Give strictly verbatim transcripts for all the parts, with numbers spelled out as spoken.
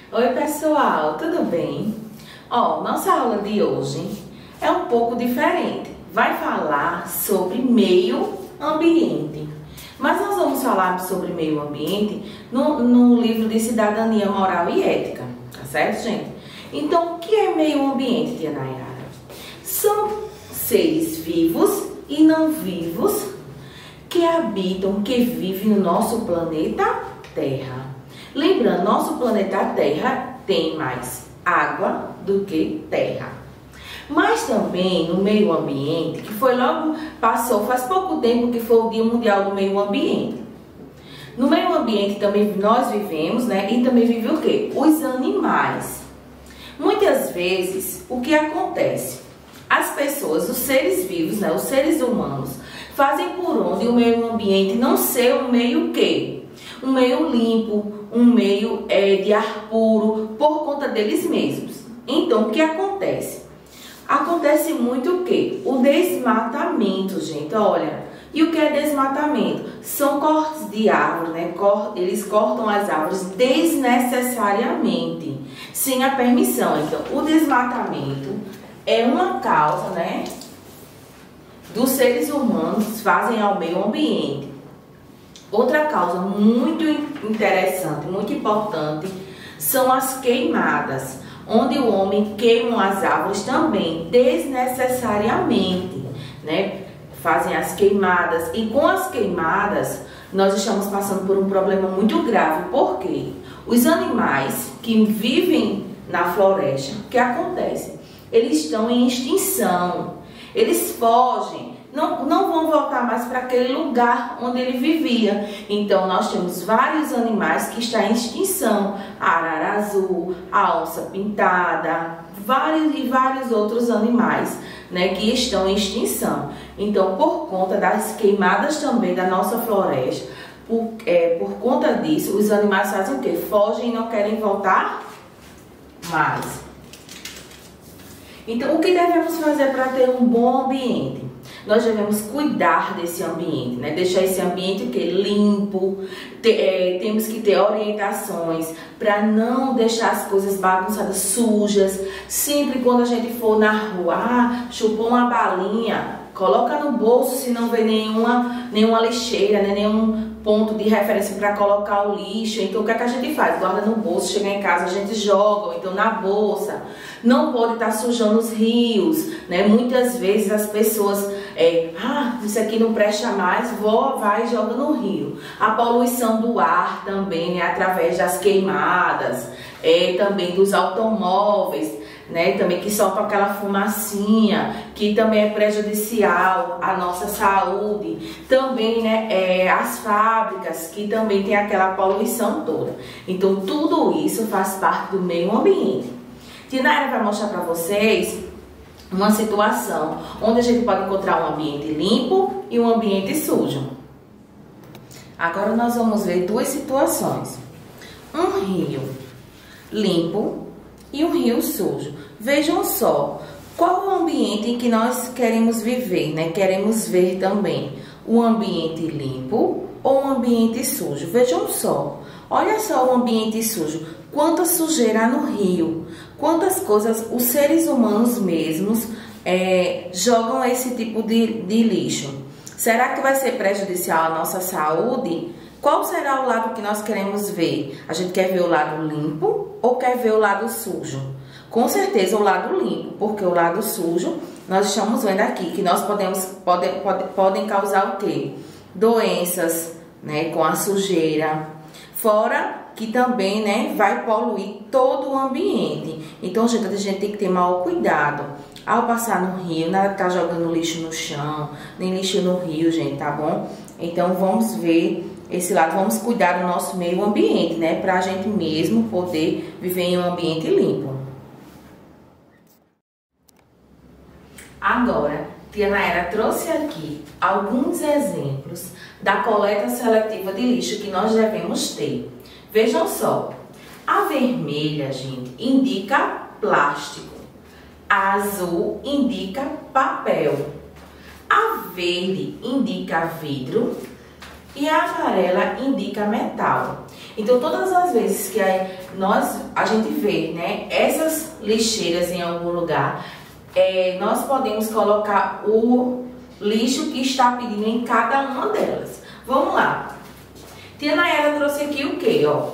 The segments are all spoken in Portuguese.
Oi pessoal, tudo bem? Ó, nossa aula de hoje é um pouco diferente. Vai falar sobre meio ambiente. Mas nós vamos falar sobre meio ambiente no, no livro de Cidadania Moral e Ética, tá certo, gente? Então, o que é meio ambiente, tia Nayara? São seres vivos e não vivos que habitam, que vivem no nosso planeta Terra. Lembrando, nosso planeta Terra tem mais água do que terra. Mas também no meio ambiente, que foi logo, passou faz pouco tempo que foi o Dia Mundial do Meio Ambiente. No meio ambiente também nós vivemos, né? E também vive o quê? Os animais. Muitas vezes, o que acontece? As pessoas, os seres vivos, né? Os seres humanos, fazem por onde o meio ambiente não ser um meio quê? Um meio limpo, um meio é, de ar puro, por conta deles mesmos. Então, o que acontece? Acontece muito o quê? O desmatamento, gente, olha. E o que é desmatamento? São cortes de árvores, né? Eles cortam as árvores desnecessariamente, sem a permissão. Então, o desmatamento é uma causa, né, dos seres humanos fazem ao meio ambiente. Outra causa muito interessante, muito importante, são as queimadas, onde o homem queima as árvores também desnecessariamente, né? Fazem as queimadas, e com as queimadas nós estamos passando por um problema muito grave. Por quê? Os animais que vivem na floresta, o que acontece? Eles estão em extinção, eles fogem. Não, não vão voltar mais para aquele lugar onde ele vivia. Então, nós temos vários animais que estão em extinção. A arara azul, a onça pintada, vários e vários outros animais, né, que estão em extinção. Então, por conta das queimadas também da nossa floresta, por, é, por conta disso, os animais fazem o quê? Fogem e não querem voltar mais. Então, o que devemos fazer para ter um bom ambiente? Nós devemos cuidar desse ambiente, né? Deixar esse ambiente o quê? Limpo. Te, é, temos que ter orientações para não deixar as coisas bagunçadas, sujas. Sempre quando a gente for na rua, ah, chupou uma balinha, coloca no bolso se não vê nenhuma, nenhuma lixeira, né? Nenhum ponto de referência para colocar o lixo. Então, o que é que a gente faz? Guarda no bolso, chega em casa, a gente joga, ou então na bolsa. Não pode estar sujando os rios, né? Muitas vezes as pessoas, é, ah, isso aqui não presta mais, vou, vai e joga no rio. A poluição do ar também, né? Através das queimadas, é, também dos automóveis, né? Também que soltam aquela fumacinha, que também é prejudicial à nossa saúde. Também, né, é, as fábricas, que também tem aquela poluição toda. Então, tudo isso faz parte do meio ambiente. Tia Nayara vai mostrar para vocês uma situação onde a gente pode encontrar um ambiente limpo e um ambiente sujo. Agora nós vamos ver duas situações. Um rio limpo e um rio sujo. Vejam só, qual o ambiente em que nós queremos viver, né? Queremos ver também um ambiente limpo ou um ambiente sujo. Vejam só, olha só o ambiente sujo, quanta sujeira há no rio, quantas coisas os seres humanos mesmos é, jogam esse tipo de, de lixo. Será que vai ser prejudicial à nossa saúde? Qual será o lado que nós queremos ver? A gente quer ver o lado limpo ou quer ver o lado sujo? Com certeza o lado limpo, porque o lado sujo, nós estamos vendo aqui que nós podemos, pode, pode, podem causar o quê? Doenças, né, com a sujeira. Fora que também, né, vai poluir todo o ambiente. Então, gente, a gente tem que ter maior cuidado ao passar no rio, nada tá jogando lixo no chão, nem lixo no rio, gente, tá bom? Então, vamos ver esse lado, vamos cuidar do nosso meio ambiente, né, pra gente mesmo poder viver em um ambiente limpo. Agora, tia Nayara trouxe aqui alguns exemplos da coleta seletiva de lixo que nós devemos ter. Vejam só, a vermelha, gente, indica plástico, a azul indica papel, a verde indica vidro e a amarela indica metal. Então, todas as vezes que a, nós, a gente vê, né, essas lixeiras em algum lugar, é, nós podemos colocar o lixo que está pedindo em cada uma delas. Vamos lá. Tia Nayara trouxe aqui o quê, ó?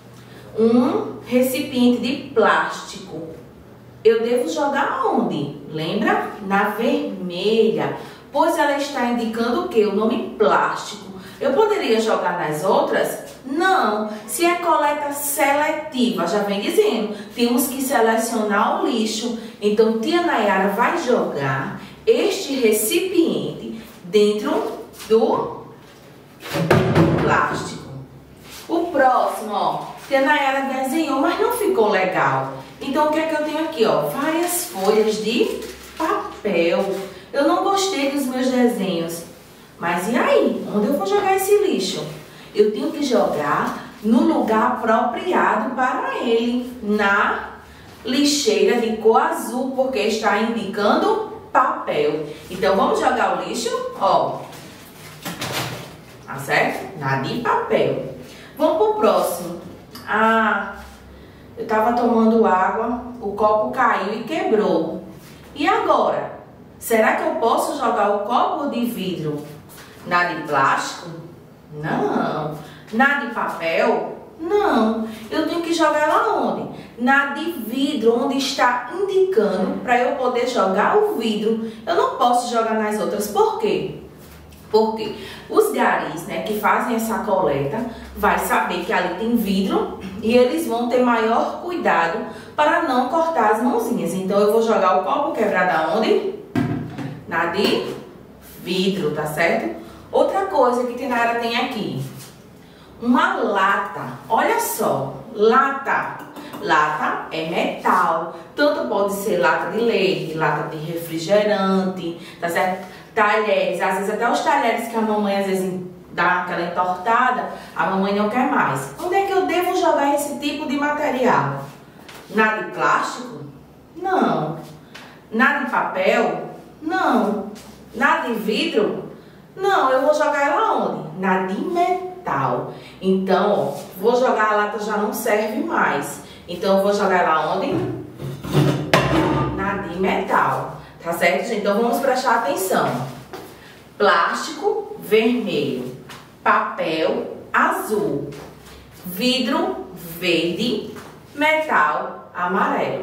Um recipiente de plástico. Eu devo jogar onde? Lembra? Na vermelha. Pois ela está indicando o quê? O nome plástico. Eu poderia jogar nas outras? Não. Se é coleta seletiva, já vem dizendo, temos que selecionar o lixo. Então, tia Nayara vai jogar este recipiente dentro do plástico. O próximo, ó, tia Nayara desenhou, mas não ficou legal. Então, o que é que eu tenho aqui, ó? Várias folhas de papel. Eu não gostei dos meus desenhos. Mas e aí? Onde eu vou jogar esse lixo? Eu tenho que jogar no lugar apropriado para ele, na lixeira de cor azul, porque está indicando papel. Então, vamos jogar o lixo, ó. Tá certo? Na de papel. Vamos pro próximo. Ah, eu tava tomando água, o copo caiu e quebrou. E agora? Será que eu posso jogar o copo de vidro na de plástico? Não. Na de papel? Não. Eu tenho que jogar lá onde? Na de vidro, onde está indicando para eu poder jogar o vidro. Eu não posso jogar nas outras. Por quê? Porque os garis, né, que fazem essa coleta, vai saber que ali tem vidro e eles vão ter maior cuidado para não cortar as mãozinhas. Então, eu vou jogar o copo quebrado aonde? Na de vidro, tá certo? Outra coisa que a Nayara tem aqui, uma lata. Olha só, lata. Lata é metal. Tanto pode ser lata de leite, lata de refrigerante, tá certo? Talheres, às vezes até os talheres que a mamãe às vezes dá aquela entortada, a mamãe não quer mais. Onde é que eu devo jogar esse tipo de material? Na de plástico? Não. Na de papel? Não. Na de vidro? Não, eu vou jogar ela onde? Na de metal. Então, ó, vou jogar a lata, já não serve mais. Então, eu vou jogar ela onde? Na de metal. Tá certo, gente? Então, vamos prestar atenção. Plástico, vermelho. Papel, azul. Vidro, verde. Metal, amarelo.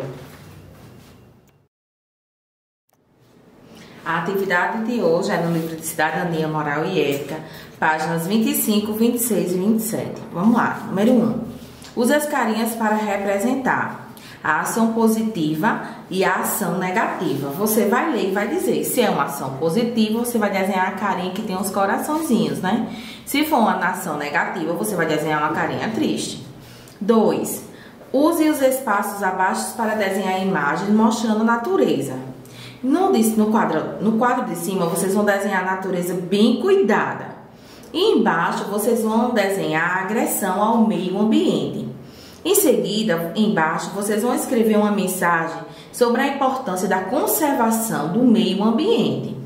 A atividade de hoje é no livro de Cidadania, Moral e Ética, páginas vinte e cinco, vinte e seis e vinte e sete. Vamos lá. Número um. Use as carinhas para representar a ação positiva e a ação negativa. Você vai ler e vai dizer. Se é uma ação positiva, você vai desenhar a carinha que tem os coraçõezinhos, né? Se for uma ação negativa, você vai desenhar uma carinha triste. dois. Use os espaços abaixo para desenhar imagens mostrando natureza. No, no, quadro, no quadro de cima, vocês vão desenhar a natureza bem cuidada. E embaixo, vocês vão desenhar a agressão ao meio ambiente. Em seguida, embaixo, vocês vão escrever uma mensagem sobre a importância da conservação do meio ambiente.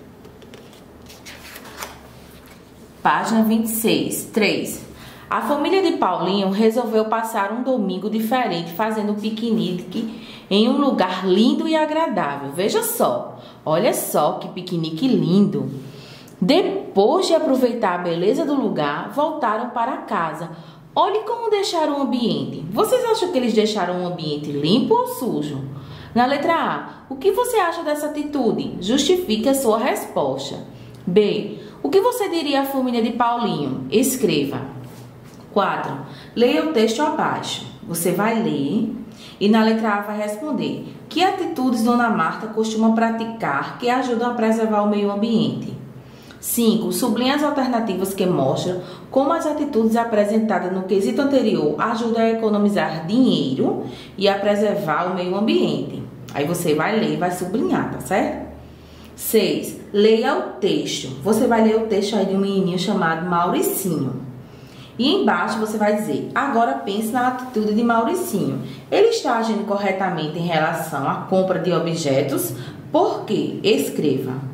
Página vinte e seis. três. A família de Paulinho resolveu passar um domingo diferente fazendo piquenique em um lugar lindo e agradável. Veja só, olha só que piquenique lindo. Depois de aproveitar a beleza do lugar, voltaram para casa. Olhe como deixaram o ambiente. Vocês acham que eles deixaram o ambiente limpo ou sujo? Na letra A, o que você acha dessa atitude? Justifique a sua resposta. B, o que você diria à família de Paulinho? Escreva. quatro. Leia o texto abaixo. Você vai ler e na letra A vai responder. Que atitudes Dona Marta costuma praticar que ajudam a preservar o meio ambiente? cinco. Sublinhe as alternativas que mostram como as atitudes apresentadas no quesito anterior ajudam a economizar dinheiro e a preservar o meio ambiente. Aí você vai ler e vai sublinhar, tá certo? seis. Leia o texto. Você vai ler o texto aí de um menininho chamado Mauricinho. E embaixo você vai dizer, agora pense na atitude de Mauricinho. Ele está agindo corretamente em relação à compra de objetos? Por quê? Escreva.